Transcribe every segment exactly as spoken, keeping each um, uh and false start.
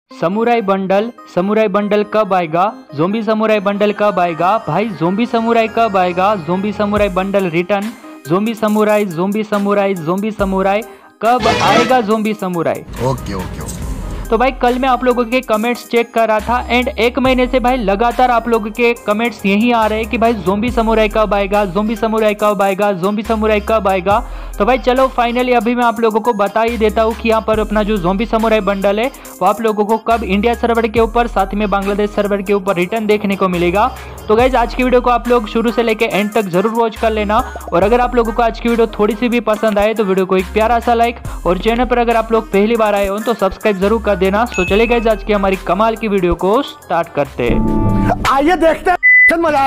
Samurai bundle samurai bundle कब आएगा? Zombie samurai bundle कब आएगा? भाई ज़ोंबी समुराई कब आएगा? Zombie samurai bundle return. Zombie samurai zombie samurai zombie samurai कब आएगा? Zombie samurai. Okay okay okay. तो भाई कल मैं आप लोगों के कमेंट्स चेक कर रहा था एंड एक महीने से भाई लगातार आप लोगों के कमेंट्स यही आ रहे हैं कि भाई ज़ोंबी समुराई कब आएगा? ज़ोंबी समुराई कब आएगा? ज़ोंबी समुराई कब आएगा? तो भाई चलो फाइनली अभी मैं आप लोगों को बता ही देता हूँ कि यहाँ पर अपना जो ज़ोंबी समुराई बंडल है वो आप लोगों को कब इंडिया सर्वर के ऊपर साथ में बांग्लादेश सर्वर के ऊपर रिटर्न देखने को मिलेगा। तो गाइज आज की वीडियो को आप लोग शुरू से लेकर एंड तक जरूर वॉच कर लेना और अगर आप लोगों को आज की वीडियो थोड़ी सी भी पसंद आए तो वीडियो को एक प्यारा सा लाइक और चैनल पर अगर आप लोग पहली बार आए हो तो सब्सक्राइब जरूर कर देना। तो चले गाइज आज की हमारी कमाल की वीडियो को स्टार्ट करते हैं। आइए देखते हैं, मजा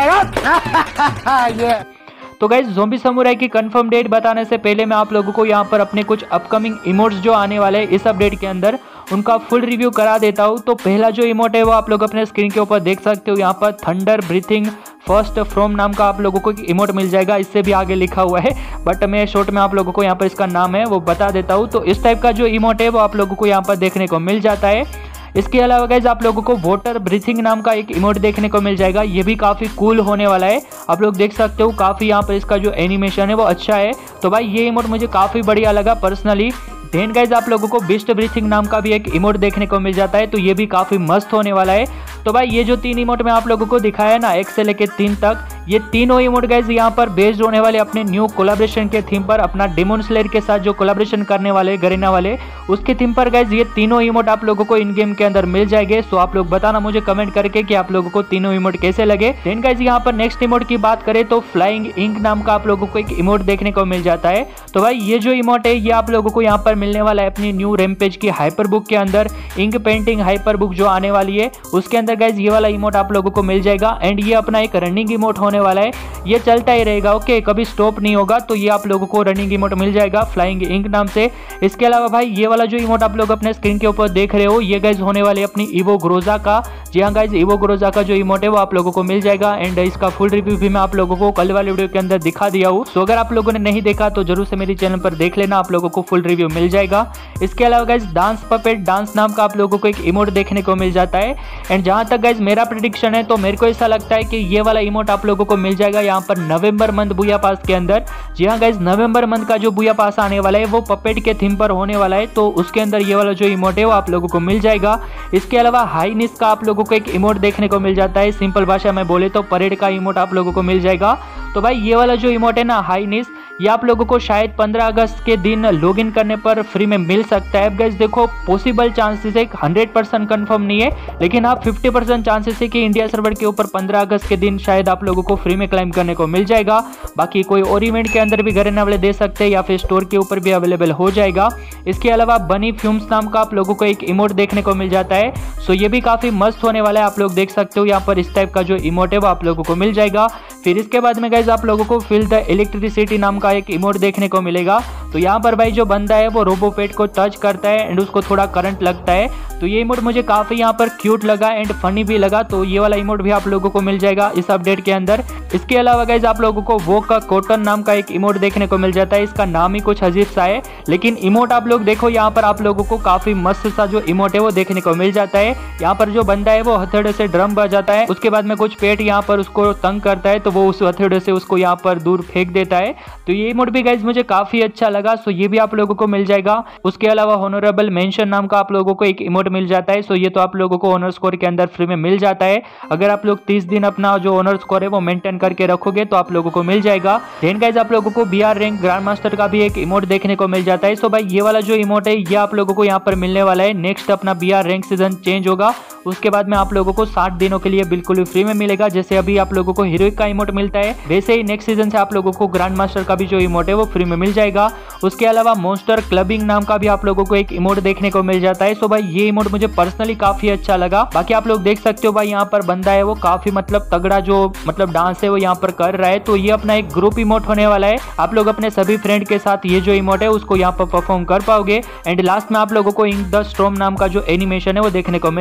आएगा। तो गाइज ज़ोंबी समुराई की कंफर्म डेट बताने से पहले मैं आप लोगों को यहाँ पर अपने कुछ अपकमिंग इमोट्स जो आने वाले हैं इस अपडेट के अंदर उनका फुल रिव्यू करा देता हूँ। तो पहला जो इमोट है वो आप लोग अपने स्क्रीन के ऊपर देख सकते हो। यहाँ पर थंडर ब्रीथिंग फर्स्ट फ्रॉम नाम का आप लोगों को इमोट मिल जाएगा। इससे भी आगे लिखा हुआ है बट मैं शॉर्ट में आप लोगों को यहाँ पर इसका नाम है वो बता देता हूँ। तो इस टाइप का जो इमोट है वो आप लोगों को यहाँ पर देखने को मिल जाता है। इसके अलावा गाइज आप लोगों को वाटर ब्रीथिंग नाम का एक इमोट देखने को मिल जाएगा। ये भी काफ़ी कूल होने वाला है, आप लोग देख सकते हो। काफ़ी यहाँ पर इसका जो एनिमेशन है वो अच्छा है। तो भाई ये इमोट मुझे काफ़ी बढ़िया लगा पर्सनली। देन गाइज आप लोगों को बिस्ट ब्रीथिंग नाम का भी एक इमोट देखने को मिल जाता है। तो ये भी काफ़ी मस्त होने वाला है। तो भाई ये जो तीन इमोट मैं आप लोगों को दिखाया ना एक से लेके तीन तक, ये तीनों इमोट गाइज यहाँ पर बेस्ड होने वाले अपने न्यू कोलैबोरेशन के थीम पर, अपना डेमन स्लेयर के साथ जो कोलैबोरेशन करने वाले गरीना वाले उसके थीम पर गाइज ये तीनों इमोट आप लोगों को इन गेम के अंदर मिल जाएंगे। सो आप लोग बताना मुझे कमेंट करके कि आप लोगों को तीनों इमोट कैसे लगे। देन गाइज यहाँ पर नेक्स्ट इमोट की बात करें तो फ्लाइंग इंक नाम का आप लोगों को एक इमोट देखने को मिल जाता है। तो भाई ये जो इमोट है ये आप लोगों को यहाँ पर मिलने वाला है अपनी न्यू रेमपेज की हाइपर बुक के अंदर। इंक पेंटिंग हाइपर बुक जो आने वाली है उसके अंदर गाइज ये वाला इमोट आप लोगों को मिल जाएगा एंड ये अपना एक रनिंग इमोट होने वाला है। ये चलता ही रहेगा, ओके, कभी स्टॉप नहीं होगा। तो ये आप लोगों को रनिंग इमोट मिल जाएगा फ्लाइंग इंक नाम से। इसके अलावा भाई ये वाला जो इमोट आप लोग अपने स्क्रीन के ऊपर देख रहे हो ये गाइज होने वाले अपनी इवो ग्रोजा का। जी हाँ गाइज इवो ग्रोजा का जो इमोट है वो आप लोगों को मिल जाएगा एंड इसका फुल रिव्यू भी मैं आप लोगों को कल वाले वीडियो के अंदर दिखा दिया हूँ। तो अगर आप लोगों ने नहीं देखा तो जरूर से मेरे चैनल पर देख लेना, आप लोगों को फुल रिव्यू मिल जाएगा। इसके अलावा गाइज डांस पपेट डांस नाम का आप लोगों को एक इमोट देखने को मिल जाता है एंड जहां तक गाइज मेरा प्रेडिक्शन है तो मेरे को ऐसा लगता है कि ये वाला इमोट आप लोगों को मिल जाएगा यहाँ पर नवंबर मंथ बुया पास के अंदर। जी हाँ गाइज नवंबर मंथ का जो बुया पास आने वाला है वो पपेट के थीम पर होने वाला है। तो उसके अंदर ये वाला जो इमोट है वो आप लोगों को मिल जाएगा। इसके अलावा हाईनिस का आप लोगों को एक इमोट देखने को मिल जाता है। सिंपल भाषा में बोले तो परेड का इमोट आप लोगों को मिल जाएगा। तो भाई ये वाला जो इमोट है ना हाईनिस ये आप लोगों को शायद पंद्रह अगस्त के दिन लॉगिन करने पर फ्री में मिल सकता है। गाइस देखो पॉसिबल चांसेस है, हंड्रेड परसेंट कन्फर्म नहीं है लेकिन आप फिफ्टी परसेंट चांसेस है कि इंडिया सर्वर के ऊपर पंद्रह अगस्त के दिन शायद आप लोगों को फ्री में क्लाइम करने को मिल जाएगा। बाकी कोई और इवेंट के अंदर भी गरीना वाले दे सकते हैं या फिर स्टोर के ऊपर भी अवेलेबल हो जाएगा। इसके अलावा बनी फ्यूम्स नाम का आप लोगों को एक इमोट देखने को मिल जाता है। सो ये भी काफी मस्त होने वाला है, आप लोग देख सकते हो। यहाँ पर इस टाइप का जो इमोट है वो आप लोगों को मिल जाएगा। फिर इसके बाद में गाइज आप लोगों को फील द इलेक्ट्रिसिटी नाम का एक इमोट देखने को मिलेगा। तो यहाँ पर भाई जो बंदा है वो रोबोपेट को टच करता है एंड उसको थोड़ा करंट लगता है। तो ये इमोट मुझे काफी यहाँ पर क्यूट लगा एंड फनी भी लगा। तो ये वाला इमोट भी आप लोगों को मिल जाएगा इस अपडेट के अंदर। इसके अलावा गाइज आप लोगों को वो का कॉटन नाम का एक इमोट देखने को मिल जाता है। इसका नाम ही कुछ अजीब सा है लेकिन इमोट आप लोग देखो यहाँ पर आप लोगों को काफी मस्त सा जो इमोट है वो देखने को मिल जाता है। यहाँ पर जो बंदा है वो हथौड़े से ड्रम बजाता है, उसके बाद में कुछ पेट यहाँ पर उसको तंग करता है तो वो उस हथौड़े से उसको यहाँ पर दूर फेंक देता है। तो ये इमोट भी गाइज मुझे काफी अच्छा लगा। सो ये भी आप लोगों को मिल जाएगा। उसके अलावा होनरेबल मेंशन नाम का आप लोगों को एक इमोट मिल जाता है। सो ये तो आप लोगों को ऑनर स्कोर के अंदर फ्री में मिल जाता है। अगर आप लोग तीस दिन अपना जो ऑनर स्कोर है वो मेंटेन करके रखोगे तो आप लोगों को मिल जाएगा। देन गाइज आप लोगों को बीआर रैंक ग्रैंड मास्टर का भी एक इमोट देखने को मिल जाता है। सो भाई ये वाला जो इमोट है ये आप लोगों को यहाँ पर मिलने वाला है। नेक्स्ट अपना बीआर रैंक सीजन चेंज होगा उसके बाद में आप लोगों को साठ दिनों के लिए बिल्कुल भी फ्री में मिलेगा। जैसे अभी आप लोगों को हीरोइक का इमोट मिलता है वैसे ही नेक्स्ट सीजन से आप लोगों को ग्रैंड मास्टर का भी जो इमोट है वो फ्री में मिल जाएगा। उसके अलावा मॉन्स्टर क्लबिंग नाम का भी आप लोगों को एक इमोट देखने को मिल जाता है। सो भाई ये इमोट मुझे पर्सनली काफी अच्छा लगा। बाकी आप लोग देख सकते हो भाई यहाँ पर बंदा है वो काफी मतलब तगड़ा जो मतलब डांस है वो यहाँ पर कर रहा है। तो ये अपना एक ग्रुप इमोट होने वाला है। आप लोग अपने सभी फ्रेंड के साथ ये जो इमोट है उसको यहाँ पर परफॉर्म कर पाओगे एंड लास्ट में आप लोगों को इंक द स्टॉर्म नाम का जो एनिमेशन है वो देखने को मिल जाता है।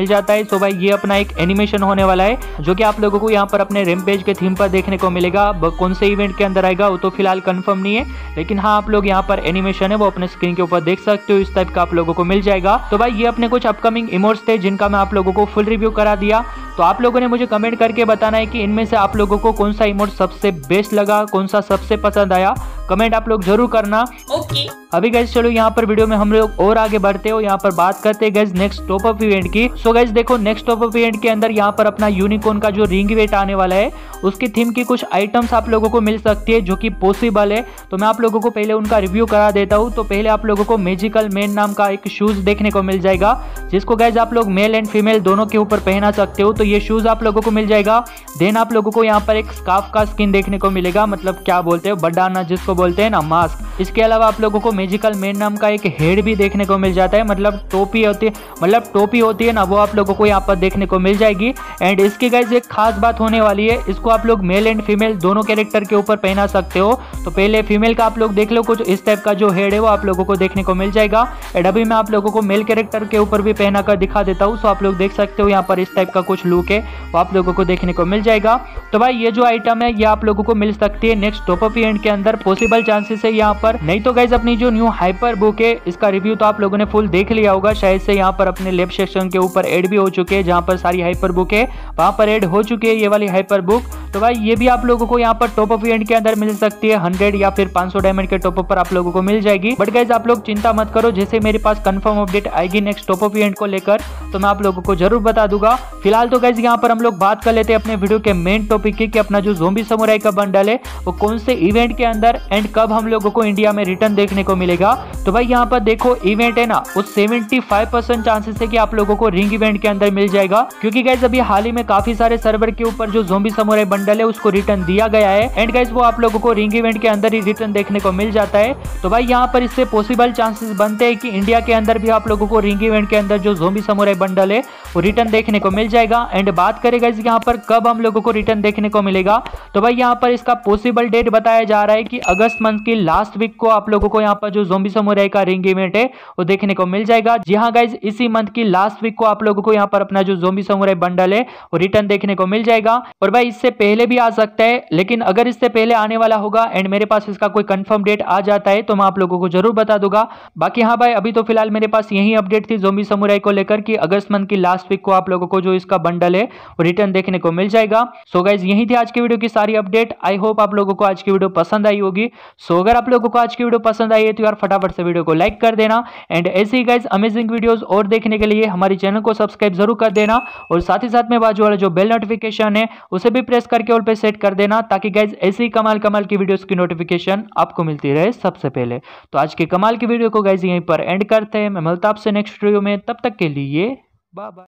सो भाई ये अपना एक एनिमेशन होने वाला है जो कि आप लोगों को यहाँ पर अपने रैम्पेज के थीम पर देखने को मिलेगा। कौन से इवेंट के अंदर आएगा वो तो फिलहाल कंफर्म नहीं है, लेकिन हाँ आप लोग यहाँ पर एनिमेशन है वो अपने स्क्रीन के ऊपर देख सकते हो, इस टाइप का आप लोगों को मिल जाएगा। तो भाई ये अपने कुछ अपकमिंग इमोट्स थे जिनका मैं आप लोगों को फुल रिव्यू करा दिया। तो आप लोगों ने मुझे कमेंट करके बताना है कि इनमें से आप लोगों को कौन सा इमोट सबसे बेस्ट लगा, कौन सा सबसे पसंद आया, कमेंट आप लोग जरूर करना। ओके अभी गाइस चलो यहाँ पर वीडियो में हम लोग और आगे बढ़ते हो, यहाँ पर बात करते हैं guys next top up event की। सो गाइस देखो नेक्स्ट टॉप अप इवेंट के अंदर यहाँ पर अपना यूनिकॉर्न का जो रिंग इवेंट आने वाला है उसकी थीम की कुछ आइटम्स आप लोगों को मिल सकती है जो कि पॉसिबल है। तो मैं आप लोगों को पहले उनका रिव्यू करा देता हूँ। तो पहले आप लोगों को मैजिकल मैन नाम का एक शूज देखने को मिल जाएगा जिसको गाइस आप लोग मेल एंड फीमेल दोनों के ऊपर पहना सकते हो। तो ये शूज आप लोगों को मिल जाएगा। देन आप लोगों को यहाँ पर एक स्कार्फ का स्किन देखने को मिलेगा, मतलब क्या बोलते हैं बडाना जिसको बोलते हैं ना, मास्क। इसके अलावा आप लोगों को मैजिकल मैन नाम का एक हेड भी देखने को मिल जाता है, मतलब टोपी होती है, मतलब टोपी होती है ना, वो आप लोगों को यहाँ पर देखने को मिल जाएगी। एंड इसकी गाइस एक खास बात होने वाली है, इसको आप लोग मेल एंड फीमेल दोनों कैरेक्टर के ऊपर पहना सकते हो। तो पहले फीमेल का आप लोग देख लो, कुछ इस टाइप का जो हेड है वो आप लोगों को देखने को मिल जाएगा। एंड अभी मैं आप लोगों को मेल कैरेक्टर के ऊपर भी पहना कर दिखा देता हूँ। सो आप लोग देख सकते हो यहाँ पर इस टाइप का कुछ लुक है वो आप लोगों को देखने को मिल जाएगा। तो भाई ये जो आइटम है ये आप लोगों को मिल सकती है नेक्स्ट टॉप अप इवेंट के अंदर, पॉसिबल चांसेस है यहाँ पर। नहीं तो गाइस अपनी जो न्यू हाइपर बुक है इसका रिव्यू तो आप लोगों ने फुल देख लिया होगा, शायद से यहाँ पर अपने लेफ्ट सेक्शन के ऊपर ऐड भी हो चुके हैं, जहाँ पर सारी हाइपर बुक है वहां पर ऐड हो चुकी है ये वाली हाइपर बुक। तो भाई ये भी आप लोगों को यहाँ पर टॉप अप इवेंट के अंदर मिल सकती है, हंड्रेड या फिर पाँच सौ डायमंड के टॉप अप पर आप लोगों को मिल जाएगी। बट गाइस आप लोग चिंता मत करो, जैसे मेरे पास कंफर्म अपडेट आएगी नेक्स्ट टॉप अप इवेंट को लेकर तो मैं आप लोगों को जरूर बता दूंगा। फिलहाल तो गाइस यहाँ पर हम लोग बात कर लेते हैं अपने वीडियो के मेन टॉपिक की कि अपना जो ज़ोंबी समुराई का बंडल है वो कौन से इवेंट के अंदर एंड कब हम लोगों को इंडिया में रिटर्न देखने को मिलेगा। तो भाई यहाँ पर देखो इवेंट है ना वो पचहत्तर परसेंट चांसेस है कि आप लोगों को रिंग इवेंट के अंदर मिल जाएगा, क्योंकि गाइस अभी हाल ही में काफी सारे सर्वर के ऊपर जो ज़ोंबी समुराई बंडल है उसको रिटर्न दिया गया है एंड गाइस वो आप लोगों को रिंग इवेंट के अंदर ही रिटर्न देखने को मिल जाता है। तो भाई यहाँ पर इससे पॉसिबल चांसेस बनते हैं कि इंडिया के अंदर भी आप लोगों को रिंग इवेंट के अंदर जो ज़ोंबी समुराई बंडल है वो रिटर्न देखने को मिल जाएगा। एंड बात करें गाइस यहाँ पर कब हम लोगों को रिटर्न देखने को मिलेगा, तो भाई यहाँ पर इसका पॉसिबल डेट बताया जा रहा है कि अगस्त मंथ की लास्ट वीक को आप लोगों को यहाँ पर जो ज़ोंबी समुराई का रिंग इवेंट है वो देखने को मिल जाएगा। जी हाँ गाइस इसी मंथ की लास्ट वीक को आप लोगों को यहाँ पर अपना जो ज़ोंबी समुराई बंडल है वो रिटर्न देखने को मिल जाएगा। और भाई इससे पहले भी आ सकता है, लेकिन अगर इससे पहले आने वाला होगा एंड मेरे पास इसका कोई कंफर्म डेट आ जाता है तो मैं आप लोगों को जरूर बता दूंगा। बाकी हाँ भाई अभी तो फिलहाल मेरे पास यही अपडेट थी ज़ोंबी समुराई को लेकर कि अगस्त मंथ की लास्ट वीक को आप लोगों को जो इसका बंडल है वो रिटर्न देखने को मिल जाएगा। सो गाइस यही थी आज की वीडियो की सारी अपडेट। आई होप आप लोगों को आज की वीडियो पसंद आई होगी। सो अगर आप लोगों को आज की वीडियो पसंद आई है तो यार फटाफट से वीडियो को लाइक कर देना एंड ऐसे ही गाइस अमेजिंग वीडियोस और देखने के लिए हमारे चैनल को सब्सक्राइब जरूर कर देना और साथ ही साथ में बाजू वाला जो बेल नोटिफिकेशन है उसे भी प्रेस करके ऑल पे सेट कर देना ताकि गाइस ऐसी कमाल कमाल की वीडियोस की नोटिफिकेशन आपको मिलती रहे सबसे पहले। तो आज के कमाल की वीडियो को गाइस यहीं पर एंड करते हैं। मैं मिलता आपसे नेक्स्ट वीडियो में, तब तक के लिए बाय बाय।